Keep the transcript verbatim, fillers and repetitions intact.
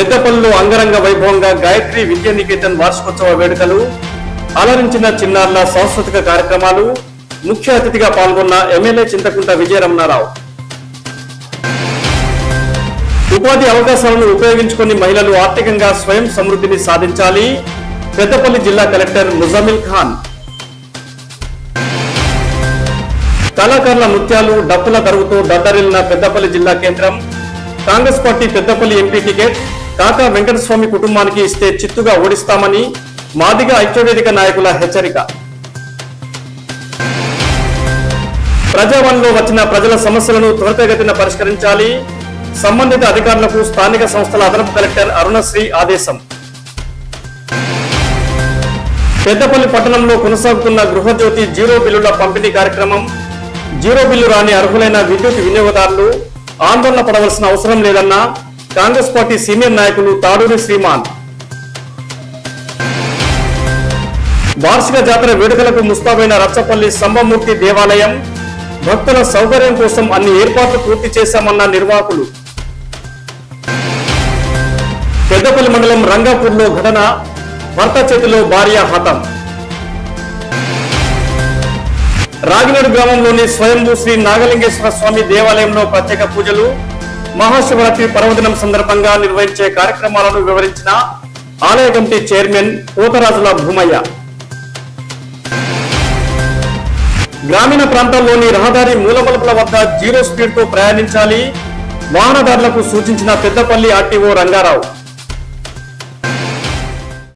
పెద్దపల్లిలో అంగరంగ వైభవంగా గాయత్రి విద్యా నికేతన్ వార్షికోత్సవ వేడుకలు, అలరించిన చిన్నారుల సాంస్కృతిక కార్యక్రమాలు. ముఖ్య అతిథిగా పాల్గొన్న ఎమ్మెల్యే చింతకుంట విజయరమణారావు. ఉపాధి అవకాశాలను ఉపయోగించుకుని మహిళలు ఆర్థికంగా స్వయం సమృద్ధిని సాధించాలి. పెద్దపల్లి జిల్లా కలెక్టర్ ముజమిల్ ఖాన్. కళాకారుల నృత్యాలు, డప్పుల దరువుతో దద్దరిల్లిన పెద్దపల్లి జిల్లా కేంద్రం. Congress party Peddapalli MP ticket Kaka Venkataswamy కుటుంబానికి ఇస్తే చిత్తుగా ఓడిస్తామని మాదిగ ఐక్యవేదిక నాయకుల హెచ్చరిక. ప్రజావాణిలో వచ్చిన ప్రజల సమస్యలను త్వరితగతిన పరిష్కరించాలి. సంబంధిత అధికారులకు స్థానిక సంస్థల అదనపు కలెక్టర్ అరుణశ్రీ ఆదేశం. పెద్దపల్లి పట్టణంలో కొనసాగుతున్న గృహజ్యోతి జీరో బిల్లుల పంపిణీ కార్యక్రమం. జీరో బిల్లు రాని అర్హులైన విద్యుత్ వినియోగదారులు ఆందోళన పడవలసిన అవసరం లేదన్న కాంగ్రెస్ పార్టీ సీనియర్ నాయకులు తాడూరి శ్రీమాన్. వార్షిక జాతర వేడుకలకు ముస్తాబైన రచ్చపల్లి సంబమూర్తి దేవాలయం. భక్తుల సౌకర్యం కోసం అన్ని ఏర్పాట్లు పూర్తి చేశామన్న నిర్వాహకులు. పెద్దపల్లి మండలం రంగాపూర్లో ఘటన. భర్త చేతిలో భార్య హతం. రాగినేడు గ్రామంలోని స్వయంభూ శ్రీ నాగలింగేశ్వర స్వామి దేవాలయంలో ప్రత్యేక పూజలు. మహాశివరాత్రి పర్వదినం సందర్భంగా నిర్వహించే కార్యక్రమాలను వివరించిన ఆలయ కమిటీ చైర్మన్ పోతరాజుల భూమయ్య. గ్రామీణ ప్రాంతాల్లోని రహదారి మూలమలుపుల వద్ద జీరో స్పీడ్ తో ప్రయాణించాలి. వాహనదారులకు సూచించిన పెద్దపల్లి ఆర్టీఓ రంగారావు.